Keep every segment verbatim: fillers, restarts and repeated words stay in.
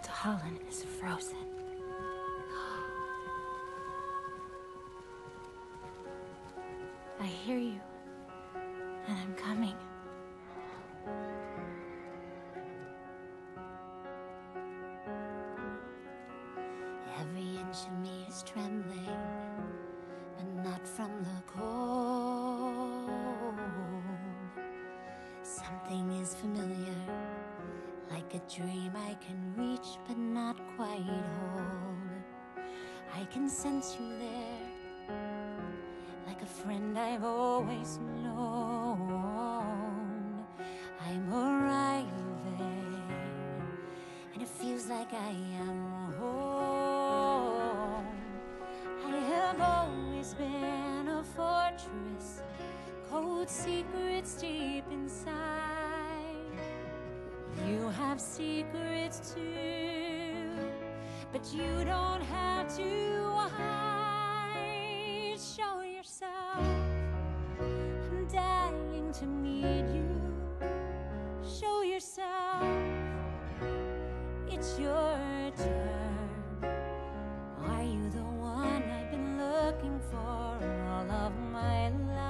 Holland is frozen. I hear you, and I'm coming. Every inch of me is trembling, but not from the cold. Something is familiar, like a dream I can reach but not quite hold. I can sense you there, like a friend I've always known. I'm arriving, and it feels like I am home. I have always been a fortress, cold secrets deep inside. You have secrets too, but you don't have to hide. Show yourself, I'm dying to meet you. Show yourself, it's your turn. Are you the one I've been looking for all of my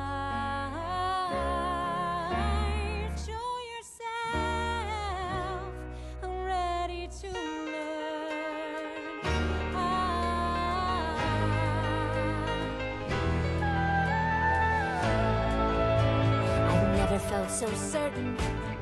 life? Show yourself, I'm ready to learn. I've never felt so certain